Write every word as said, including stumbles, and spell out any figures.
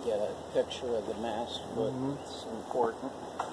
get a picture of the mast foot. Mm-hmm. It's important.